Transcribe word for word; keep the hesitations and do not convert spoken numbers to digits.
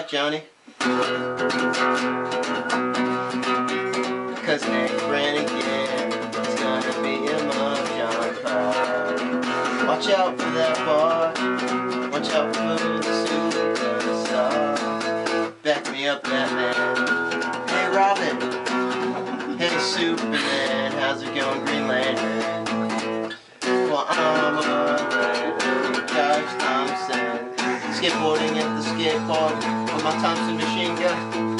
that, Johnny. Cause next Brannigan is gonna be a Mahjong crowd. Watch out for that bar, watch out for the superstar. Back me up, Batman. Hey, Robin. Hey, Superman. How's it going, Green Lantern? Well, I'm a Josh Thompson, skateboarding at the skate park with my Thompson machine gun.